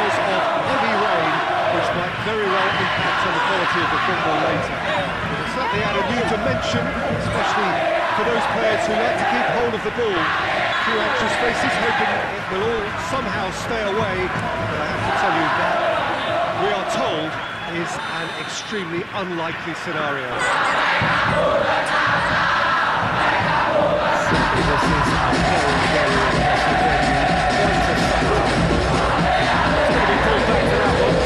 because of heavy rain, which might very well impact on the quality of the football later. It'll certainly add a new dimension, especially for those players who like to keep hold of the ball. A few anxious faces hoping it will all somehow stay away, but I have to tell you that we are told is an extremely unlikely scenario. Certainly this is a very, very impressive venue. Quite a sight. It's going to be pulled back to that one.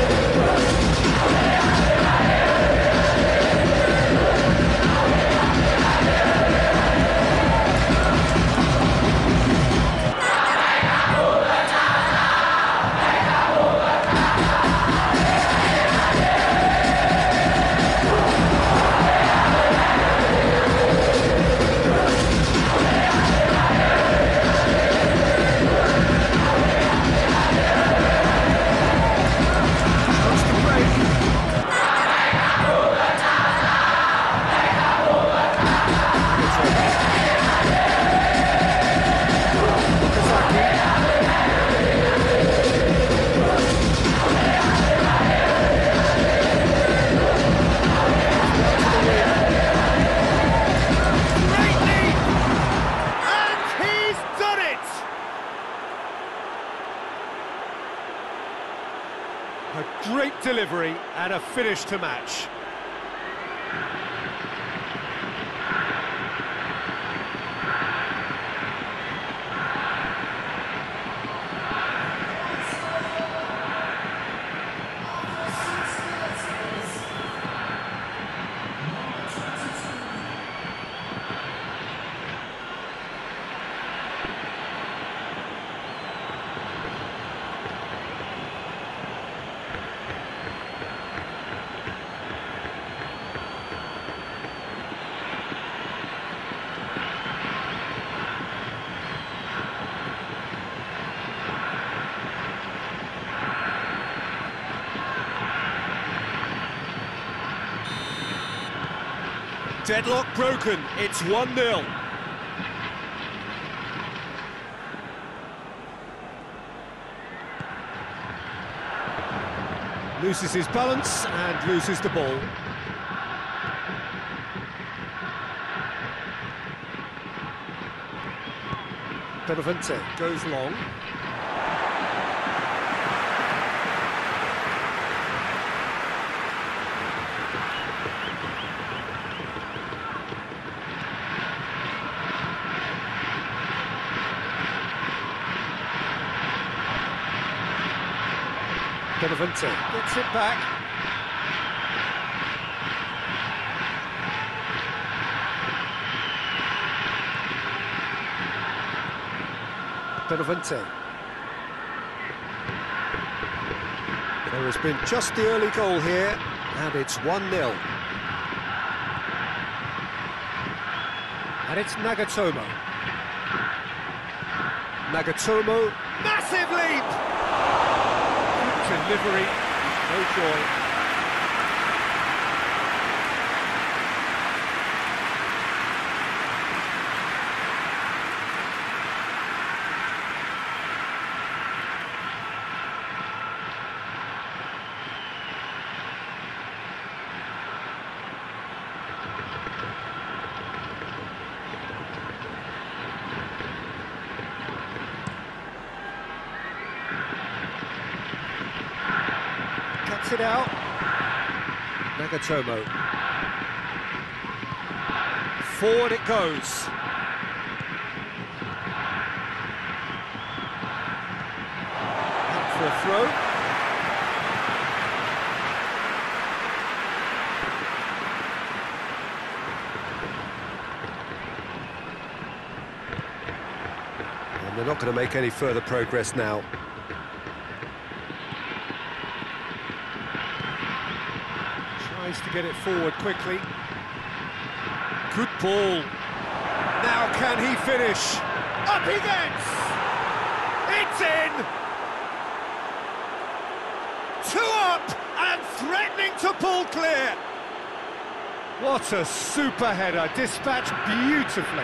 A great delivery and a finish to match. Deadlock broken, it's 1-0. Loses his balance and loses the ball. Benavente goes long. Benavente gets it back. Benavente. There has been just the early goal here, and it's 1-0. And it's Nagatomo. Nagatomo, massive leap! Delivery, no joy. It out. Nagatomo. Forward it goes. Up for a throw. And they're not going to make any further progress now. To get it forward quickly. Good ball. Now can he finish? Up he gets! It's in! 2 up and threatening to pull clear. What a super header, dispatched beautifully.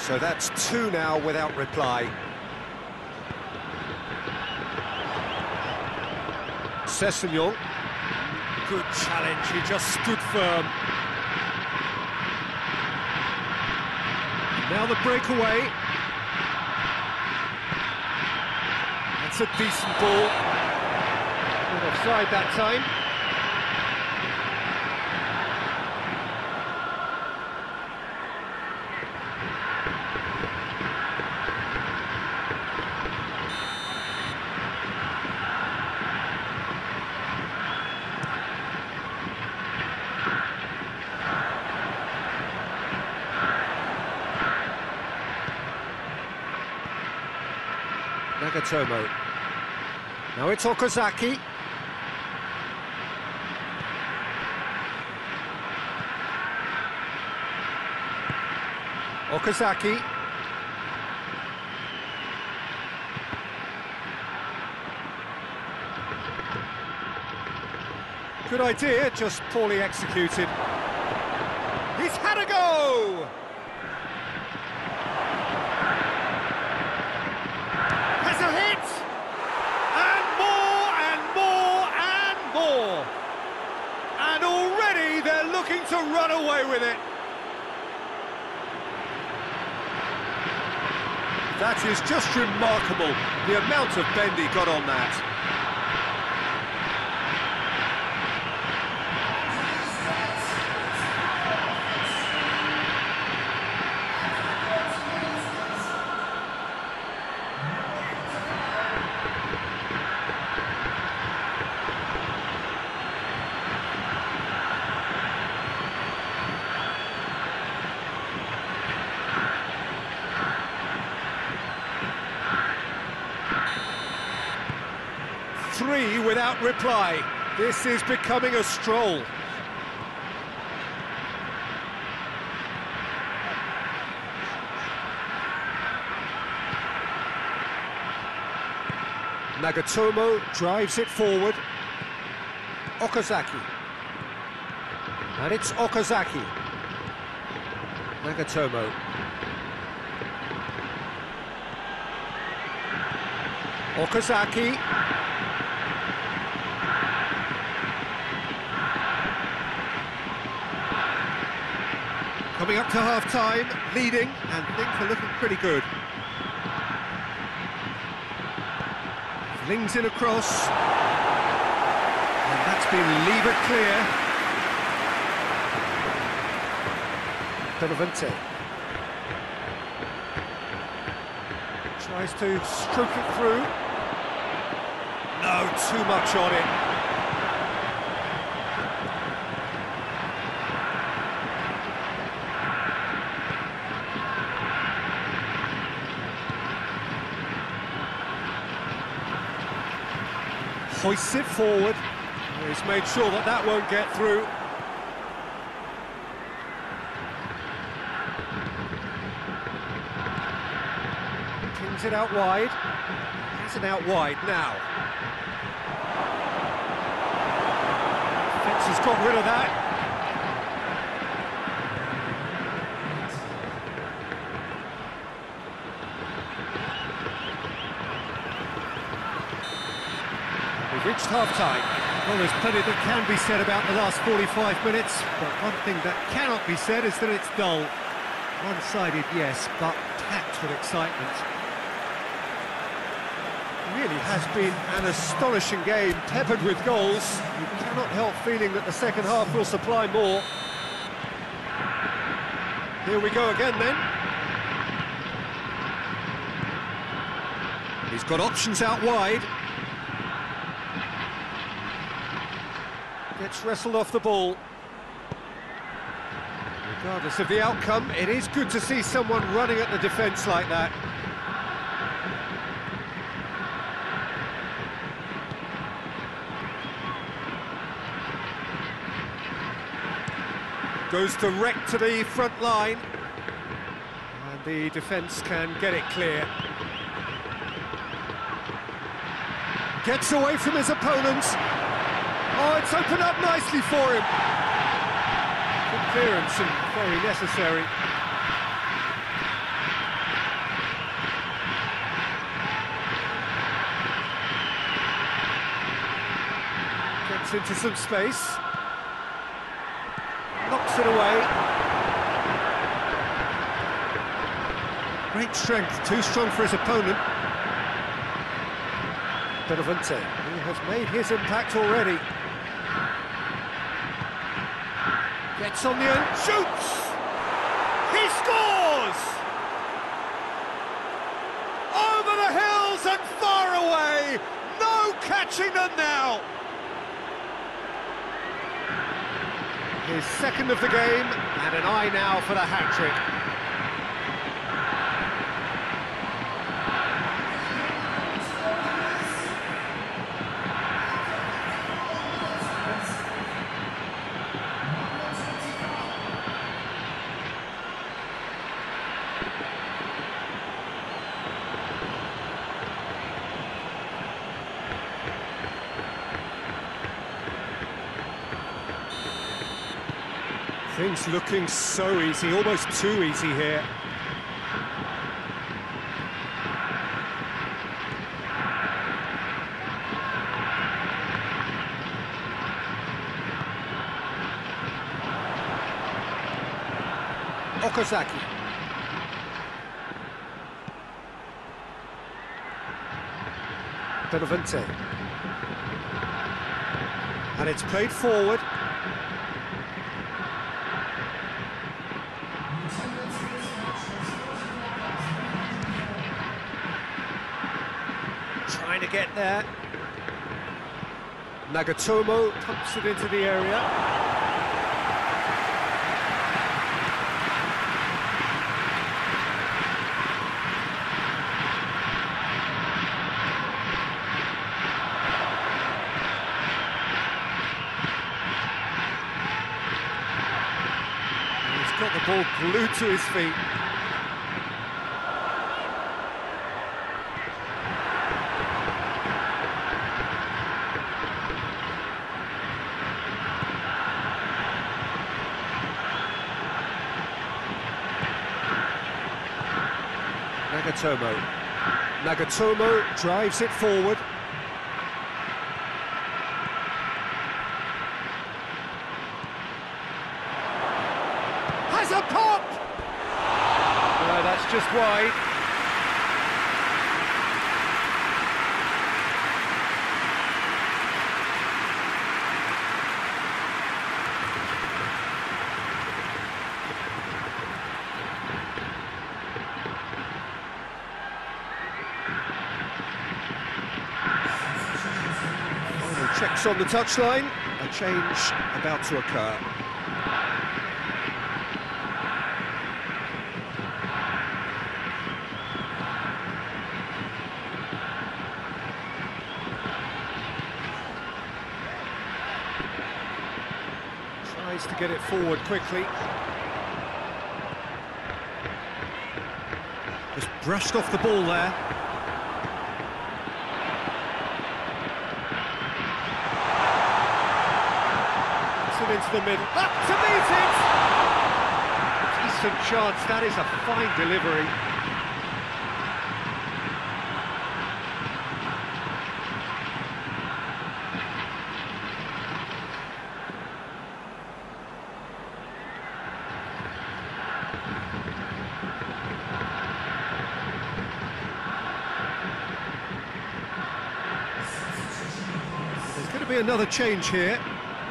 So that's two now without reply. Sessegnon. Good challenge, he just stood firm. Now the breakaway. That's a decent ball. Not offside that time. Nagatomo. Now it's Okazaki. Okazaki. Good idea, just poorly executed. He's had a go! And already they're looking to run away with it. That is just remarkable, the amount of bend he got on that. Three without reply. This is becoming a stroll. Nagatomo drives it forward. Okazaki. And it's Okazaki. Nagatomo. Okazaki. Coming up to half-time, leading, and things are looking pretty good. Flings it across. And that's been levered clear. Benavente. Tries to stroke it through. No, too much on it. Hoists it forward. He's made sure that that won't get through. Kings it out wide. Has it out wide now. Fence has got rid of that. We've reached half-time. Well, there's plenty that can be said about the last 45 minutes, but one thing that cannot be said is that it's dull. One-sided, yes, but packed with excitement. It really has been an astonishing game, peppered with goals. You cannot help feeling that the second half will supply more. Here we go again, then. He's got options out wide. Gets wrestled off the ball. Regardless of the outcome, it is good to see someone running at the defence like that. Goes direct to the front line. And the defence can get it clear. Gets away from his opponents. Oh, it's opened up nicely for him. Good clearance and very necessary. Gets into some space. Knocks it away. Great strength, too strong for his opponent. Benavente, he has made his impact already. Gets on the end, shoots! He scores! Over the hills and far away! No catching them now! His second of the game, and an eye now for the hat-trick. Things looking so easy, almost too easy here. Okazaki. Benavente. And it's played forward. Trying to get there. Nagatomo pumps it into the area. He's got the ball glued to his feet. Nagatomo drives it forward. Has a pop! No, that's just wide. Checks on the touchline, a change about to occur. Tries to get it forward quickly. Just brushed off the ball there. Into the middle, up to meet it! Decent chance, that is a fine delivery. There's going to be another change here.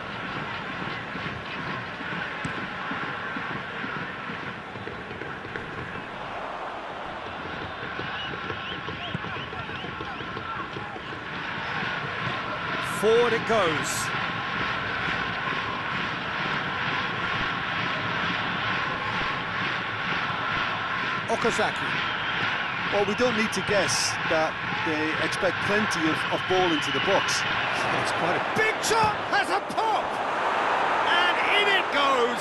Forward it goes. Okazaki. Well, we don't need to guess that they expect plenty of ball into the box. It's quite a big shot, has a pop! And in it goes!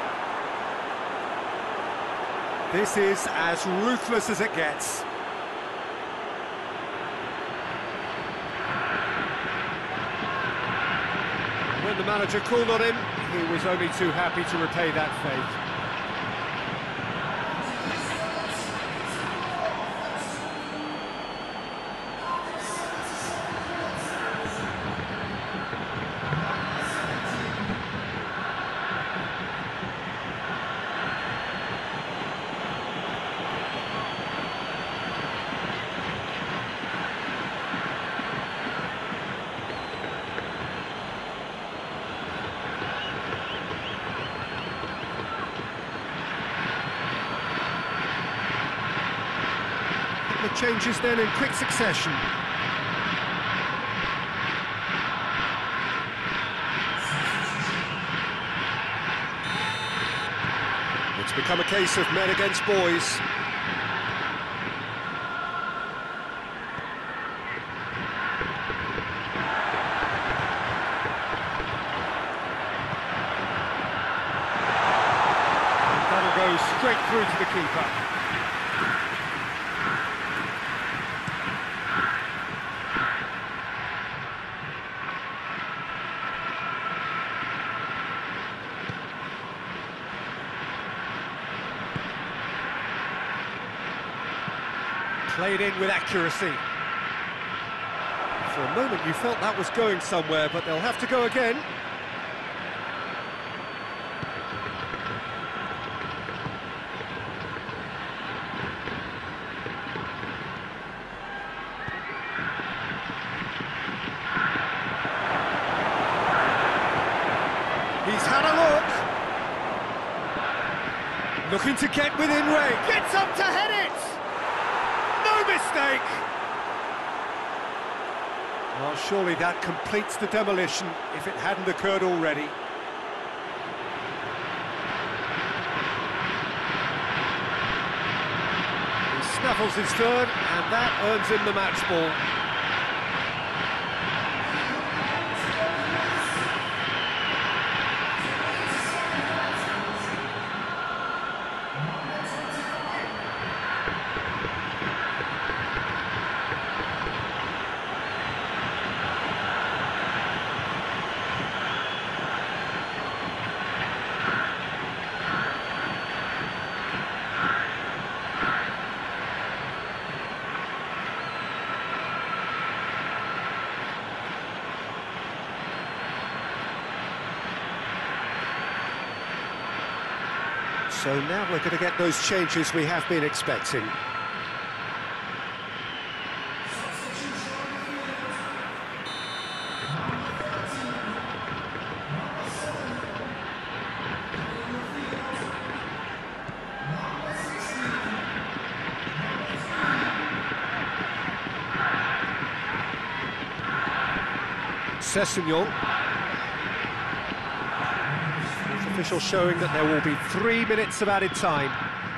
This is as ruthless as it gets. When the manager called on him, he was only too happy to repay that fate. Changes then in quick succession. It's become a case of men against boys. Goes straight through to the keeper. Played in with accuracy. For a moment you felt that was going somewhere, but they'll have to go again. He's had a look. Looking to get within range. Gets up to head it! No mistake! Well, surely that completes the demolition, if it hadn't occurred already. He snaffles his third, and that earns him the match ball. So now we're going to get those changes we have been expecting. Sessegnon. Official showing that there will be 3 minutes of added time.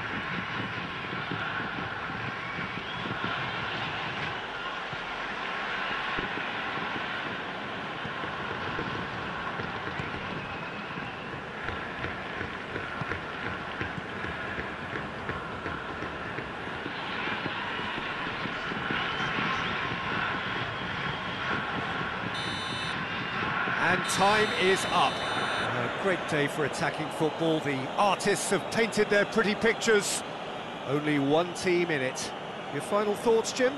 And time is up. A great day for attacking football. The artists have painted their pretty pictures. Only one team in it. Your final thoughts, Jim?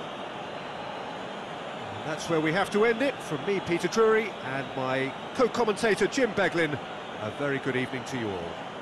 That's where we have to end it. From me, Peter Drury, and my co-commentator, Jim Beglin. A very good evening to you all.